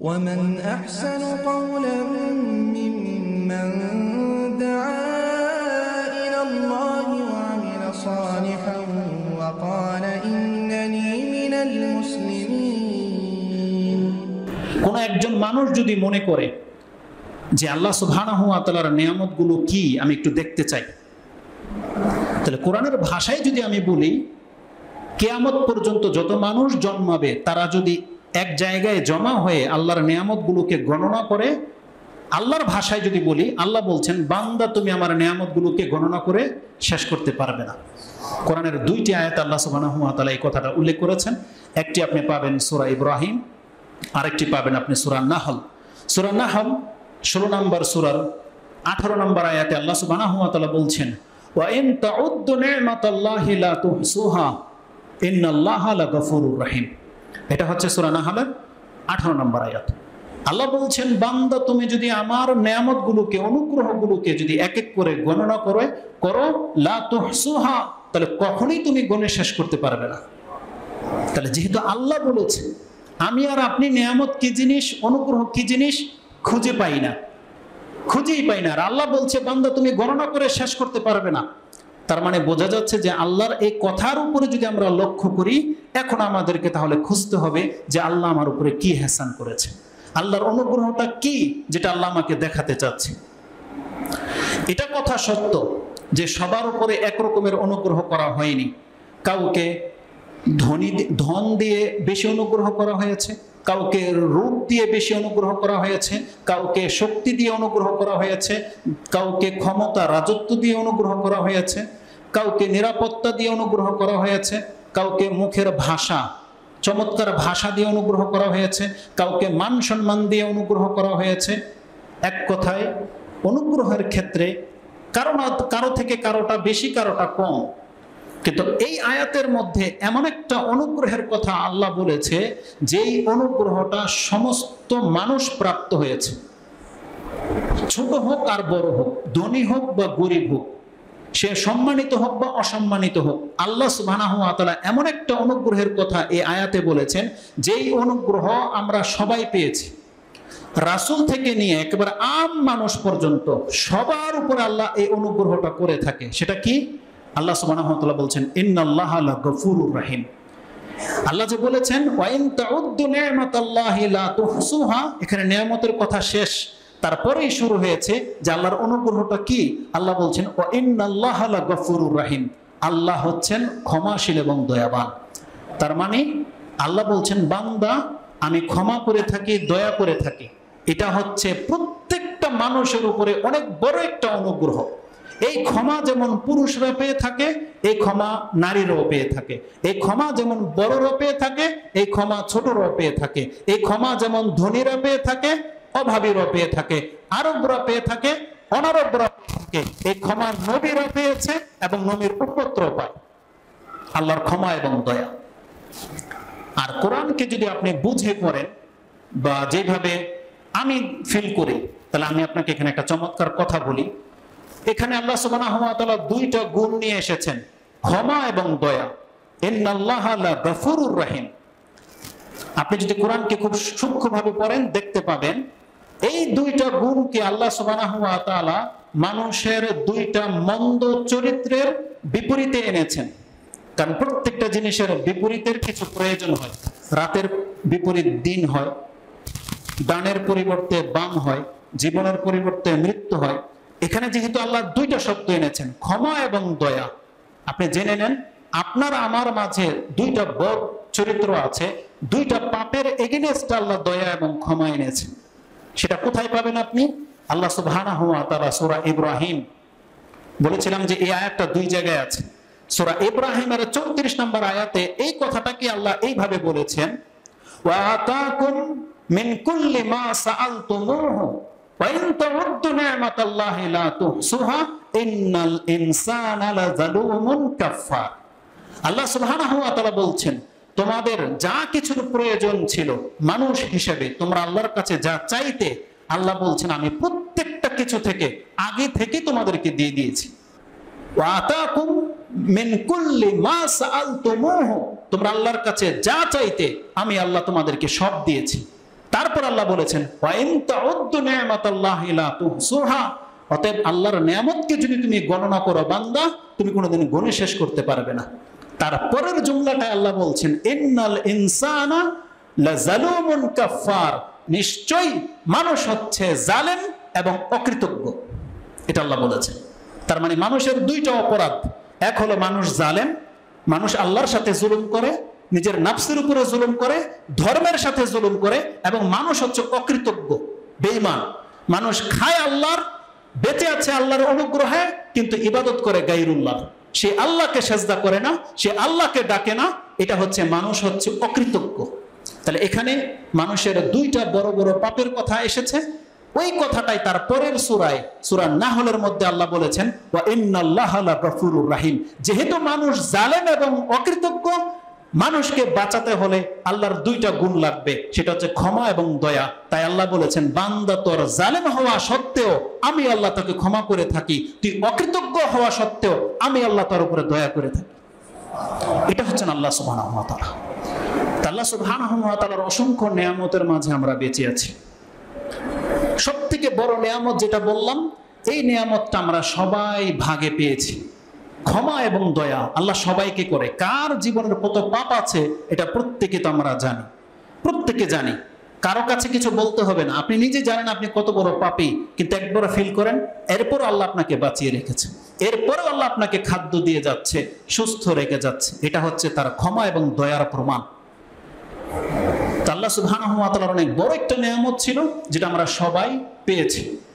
ومن أحسن قولا ممن دعا إلى الله وعمل صالحا وقال إنني من المسلمين। কোন একজন মানুষ যদি মনে করে যে আল্লাহ সুবহানাহু ওয়া তাআলার নিয়ামতগুলো কি আমি একটু দেখতে চাই, তাহলে কোরআনের ভাষায় যদি আমি বলি, কিয়ামত পর্যন্ত যত মানুষ জন্মাবে তারা যদি এক জায়গায় জমা হয়ে আল্লাহর নিয়ামতগুলোকে গণনা করে, আল্লাহর ভাষায় যদি বলি, আল্লাহ বলছেন বান্দা তুমি আমার নিয়ামতগুলোকে গণনা করে শেষ করতে পারবে না। কোরআনের দুইটি আয়াত আল্লাহ সুবহানাহু ওয়া তাআলা এই কথাটা উল্লেখ করেছেন। একটি আপনি পাবেন সূরা ইব্রাহিম, আরেকটি পাবেন আপনি সূরা নাহল। সূরা নাহল 16 নম্বর সূরার 18 নম্বর আয়াতে আল্লাহ সুবহানাহু ওয়া তাআলা বলছেন ওয়া ইন তাউদ্দু নি'মাতাল্লাহি লা তুহসুহা ইন্নাল্লাহা লাগাফুরুর রহিম। এটা হচ্ছে সূরা নাহলের 18 নম্বর আয়াত। আল্লাহ বলছেন বান্দা তুমি যদি আমার নিয়ামতগুলোকে, অনুগ্রহগুলোকে যদি এক এক করে গণনা করো লা তুহসুহা, তাহলে কখনোই তুমি গণে শেষ করতে পারবে না। তাহলে যেহেতু আল্লাহ বলেছে, আমি আর আপনি নিয়ামত কি জিনিস, অনুগ্রহ কি জিনিস খুঁজেই পাই না। আর আল্লাহ বলছে বান্দা তুমি গণনা করে শেষ করতে পারবে না। তার মানে বোঝা যাচ্ছে যে আল্লাহর এই কথার উপরে যদি আমরা লক্ষ্য করি, এখন আমাদেরকে তাহলে খুঁজতে হবে যে আল্লাহ আমার উপরে কি ihsan করেছে, আল্লাহর অনুগ্রহটা কি যেটা আল্লাহ আমাকে দেখাতে চাচ্ছে। এটা কথা সত্য যে সবার উপরে একরকমের অনুগ্রহ করা হয়নি। কাউকে ধন দিয়ে বেশি অনুগ্রহ করা হয়েছে, কাউকে রূপ দিয়ে বেশি অনুগ্রহ করা হয়েছে, কাউকে শক্তি দিয়ে অনুগ্রহ করা হয়েছে, কাউকে ক্ষমতা রাজত্ব দিয়ে অনুগ্রহ করা হয়েছে, কাউকে নিরাপত্তা দিয়ে অনুগ্রহ করা হয়েছে, কাউকে মুখের ভাষা, চমৎকার ভাষা দিয়ে অনুগ্রহ করা হয়েছে, কাউকে মান সম্মান দিয়ে অনুগ্রহ করা হয়েছে। এক কথায় অনুগ্রহের ক্ষেত্রে কারো থেকে কারোটা বেশি, কারোটা কম। কিন্তু এই আয়াতের মধ্যে এমন একটা অনুগ্রহের কথা আল্লাহ বলেছে, যেই অনুগ্রহটা সমস্ত মানুষ প্রাপ্ত হয়েছে, ছোট হোক আর বড় হোক, ধনী হোক বা গরিব হোক, সে সম্মানিত হোক বা অসম্মানিত হোক, আল্লাহ সুবহানাহু ওয়া তাআলা এমন একটা অনুগ্রহের কথা এই আয়াতে বলেছেন, যেই অনুগ্রহ আমরা সবাই পেয়েছি। রাসূল থেকে নিয়ে একেবারে আম মানুষ পর্যন্ত সবার উপরে আল্লাহ এই অনুগ্রহটা করে থাকে। সেটা কি? আল্লাহ সুবহানাহু ওয়া তাআলা বলছেন ইন্নাল্লাহা লাগাফুরুর রহিম। আল্লাহ যে বলেছেন ওয়া ইন তাউদ্দু নি'মাতাল্লাহি লা তুহসুহা, এখানে নিয়ামতের কথা শেষ, তারপরেই শুরু হয়েছে যে আল্লাহর অনুগ্রহটা কি। আল্লাহ বলছেন ওয়া ইন্নাল্লাহা লাগাফুরুর রহিম, আল্লাহ হচ্ছেন ক্ষমাশীল এবং দয়াবান। তার মানে আল্লাহ বলছেন বান্দা আমি ক্ষমা করে থাকি, দয়া করে থাকি। এটা হচ্ছে প্রত্যেকটা মানুষের উপরে অনেক বড় একটা অনুগ্রহ। এই ক্ষমা যেমন পুরুষরা পেয়ে থাকে, এই ক্ষমা নারীরাও পেয়ে থাকে। এই ক্ষমা যেমন বড়রা পেয়ে থাকে, এই ক্ষমা ছোটরা পেয়ে থাকে। এই ক্ষমা যেমন ধনীরা পেয়ে থাকে, অভাবীরা পেয়ে থাকে, আরবরা পেয়ে থাকে, অনারবরা পেয়ে থাকে। এই ক্ষমা নবীরা পেয়েছে এবং নবীর উপত্র পায়। আল্লাহর ক্ষমা এবং দয়া। আর কোরআনকে যদি আপনি বুঝে পড়েন বা যেভাবে আমি ফিল করি, তাহলে আমি আপনাকে এখানে একটা চমৎকার কথা বলি। এখানে আল্লাহ সুবহানাহু ওয়া তাআলা দুইটা গুণ নিয়ে এসেছেন, ক্ষমা এবং দয়া। ইন্নাল্লাহা লাগাফুরুর রহিম। আপনি যদি কোরআনকে খুব সূক্ষ্মভাবে পড়েন, দেখতে পাবেন এই দুইটা গুণকে আল্লাহ সুবহানাহু ওয়া তাআলা মানুষের দুইটা মন্দ চরিত্রের বিপরীতে এনেছেন। কারণ প্রত্যেকটা জিনিসের বিপরীতের কিছু প্রয়োজন হয়। রাতের বিপরীত দিন হয়, ডানের পরিবর্তে বাম হয়, জীবনের পরিবর্তে মৃত্যু হয়। এখানে যেহেতু আল্লাহ দুইটা শব্দ এনেছেন, ক্ষমা এবং দয়া, আপনি জেনে নেন আপনার আমার মাঝে দুইটা বড় চরিত্র আছে, দুইটা পাপের এগেইনস্টে আল্লাহ দয়া এবং ক্ষমা এনেছেন। সেটা কোথায় পাবেন আপনি? আল্লাহ সুবহানাহু ওয়া তাআলা সূরা ইব্রাহিম, বলেছিলাম যে এই আয়াতটা দুই জায়গায় আছে। সূরা ইব্রাহিমের 34 নম্বর আয়াতে এই কথাটাকে আল্লাহ এইভাবে বলেছেন, ওয়া আতাকুম মিন কুল্লি মা সাআলতুমুহু ওয়া ইন তাউদ্দু নি'মাতাল্লাহি লা তুহসুহা ইন্নাল ইনসানা লাযালুমুন কাফফার। আল্লাহ সুবহানাহু ওয়া তাআলা বলছেন তোমাদের যা কিছুর প্রয়োজন ছিল মানুষ হিসেবে, তোমরা আল্লাহর কাছে যা চাইতে, আল্লাহ বলছেন আমি প্রত্যেকটা কিছু থেকে আগে থেকে তোমাদেরকে দিয়ে দিয়েছি। ওয়া আতাকুম মিন কুল্লি মা সাআলতুমুহু, তোমরা আল্লাহর কাছে যা চাইতে আমি আল্লাহ তোমাদেরকে সব দিয়েছি। তারপর আল্লাহ বলেছেন ওয়া ইন তাউদ্দু নি'মাতাল্লাহি লা তুহসুহা, অতএব আল্লাহর নিয়ামতকে যদি তুমি গণনা করো বান্দা, তুমি কোনোদিন গণে শেষ করতে পারবে না। তারপরের জুমলাটায় আল্লাহ বলছেন ইন্নাল ইনসানা লাযালুমুন কাফফার, নিশ্চয়ই মানুষ হচ্ছে জালেম এবং অকৃতজ্ঞ। এটা আল্লাহ বলেছেন। তার মানে মানুষের দুইটা অপরাধ, এক হলো মানুষ জালেম, মানুষ আল্লাহর সাথে জুলুম করে, নিজের নাফসের উপরে জুলুম করে, ধর্মের সাথে জুলুম করে, এবং মানুষ হচ্ছে অকৃতজ্ঞ, বেঈমান। মানুষ খায় আল্লাহর, বেঁচে আছে আল্লাহর অনুগ্রহে, কিন্তু ইবাদত করে গায়রুল্লাহ। সে আল্লাহকে সেজদা করে না, সে আল্লাহকে ডাকে না। এটা হচ্ছে মানুষ হচ্ছে অকৃতজ্ঞ। তাহলে এখানে মানুষের দুইটা বড় বড় পাপের কথা এসেছে। ওই কথাটাই তার পরের সূরায়, সূরা নাহলের মধ্যে আল্লাহ বলেছেন ওয়া ইন্নাল্লাহা লাগাফুরুর রাহিম। যেহেতু মানুষ জালেম এবং অকৃতজ্ঞ, মানুষকে বাঁচাতে হলে আল্লাহর দুইটা গুণ লাগবে, সেটা হচ্ছে ক্ষমা এবং দয়া। তাই আল্লাহ বলেছেন বান্দা তোর জালেম হওয়া সত্ত্বেও আমি আল্লাহ তাকে ক্ষমা করে থাকি, তুই অকৃতজ্ঞ হওয়া সত্ত্বেও আমি আল্লাহ তার উপরে দয়া করে থাকি। এটা হচ্ছেন আল্লাহ সুবহানাহু ওয়া তাআলা। আল্লাহ সুবহানাহু ওয়া তাআলার অসংখ্য নিয়ামতের মাঝে আমরা বেঁচে আছি। সব থেকে বড় নিয়ামত যেটা বললাম, এই নিয়ামতটা আমরা সবাই ভাগে পেয়েছি, ক্ষমা এবং দয়া। আল্লাহ সবাইকে করে। কার জীবনের কত পাপ আছে এটা প্রত্যেকে তো আমরা জানি, প্রত্যেকে জানি। কারো কাছে কিছু বলতে হবে না, আপনি নিজে জানেন আপনি কত বড় পাপী, কিন্তু একবার ফিল করেন। এরপর আল্লাহ আপনাকে বাঁচিয়ে রেখেছে, এরপরও আল্লাহ আপনাকে খাদ্য দিয়ে যাচ্ছে, সুস্থ রেখে যাচ্ছে। এটা হচ্ছে তার ক্ষমা এবং দয়ার প্রমাণ। আল্লাহ সুবহানাহু ওয়া তাআলার অনেক বড় একটা নিয়ামত ছিল যেটা আমরা সবাই পেয়েছি।